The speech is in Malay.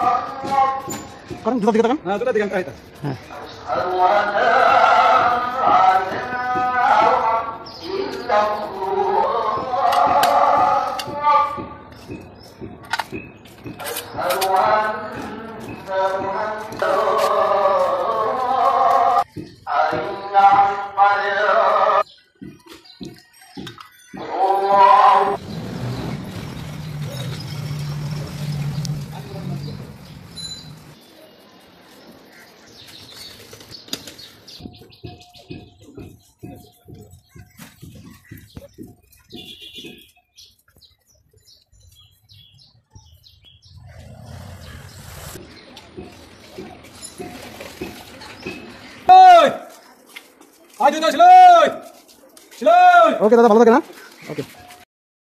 Kan jumpa kita kan? Nah, sudah diangkat itu. Ayo, slow. Oke, dadah, ভালো থাকেন, হ্যাঁ? ওকে।